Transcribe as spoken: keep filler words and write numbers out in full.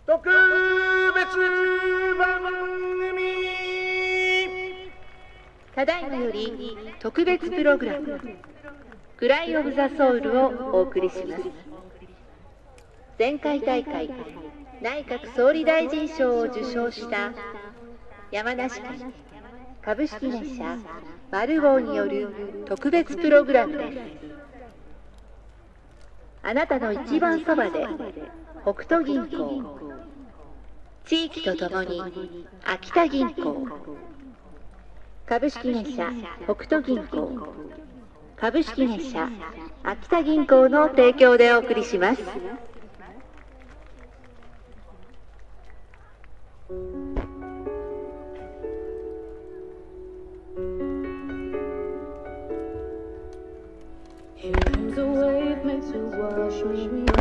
特別番組。 ただいまより特別プログラムクライ・オブ・ザ・ソウルをお送りします。前回大会内閣総理大臣賞を受賞した山梨県株式会社マルゴーによる特別プログラムです。あなたの一番そばで北斗銀行、地域とともに秋田銀行、株式会社北斗銀行、株式会社秋田銀行の提供でお送りします。 Here comes a wave meant to wash me